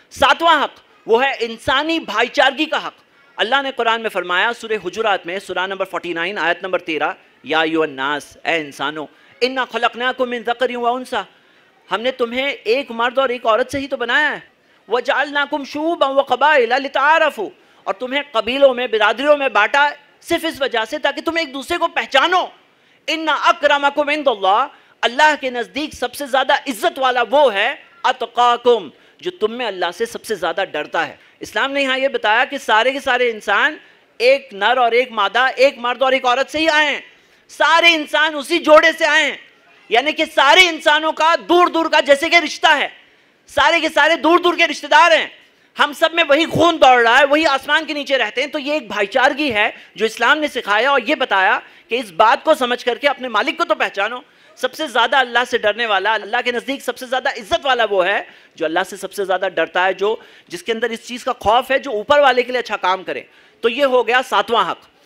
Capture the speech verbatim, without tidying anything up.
ساتواں حق وہ ہے انسانی بھائی چارگی کا حق. اللہ نے قرآن میں فرمایا سورہ حجرات میں سورہ نمبر فورٹی نائن آیت نمبر تیرہ، یا ایھا الناس، اے انسانوں، انا خلقناکم من ذکر و انثی، ہم نے تمہیں ایک مرد اور ایک عورت سے ہی تو بنایا ہے. وجعلناکم شعوبا وقبائل لتعارفوا، اور تمہیں قبیلوں میں برادریوں میں بانٹا صرف اس وجہ سے تاکہ تم ایک دوسرے کو پہچانو. ان اکرمکم عند اللہ، اللہ کے نزدیک سب سے زیادہ عزت والا وہ ہے اتقاکم، جو تم میں اللہ سے سب سے زیادہ ڈرتا ہے. اسلام نے یہاں یہ بتایا کہ سارے کے سارے انسان ایک نر اور ایک مادہ، ایک مرد اور ایک عورت سے ہی آئے ہیں. سارے انسان اسی جوڑے سے آئے ہیں، یعنی کہ سارے انسانوں کا دور دور کا جیسے کہ رشتہ ہے، سارے کے سارے دور دور کے رشتہ دار ہیں. ہم سب میں وہی خون دوڑ رہا ہے، وہی آسمان کے نیچے رہتے ہیں. تو یہ ایک بھائی چارگی ہے جو اسلام نے سکھایا اور یہ بتایا کہ اس بات کو سمجھ کر کے اپنے مالک کو تو پہچانو. سب سے زیادہ اللہ سے ڈرنے والا، اللہ کے نزدیک سب سے زیادہ عزت والا وہ ہے جو اللہ سے سب سے زیادہ ڈرتا ہے، جو جس کے اندر اس چیز کا خوف ہے جو اوپر والے کے لیے اچھا کام کرے. تو یہ ہو گیا ساتواں حق.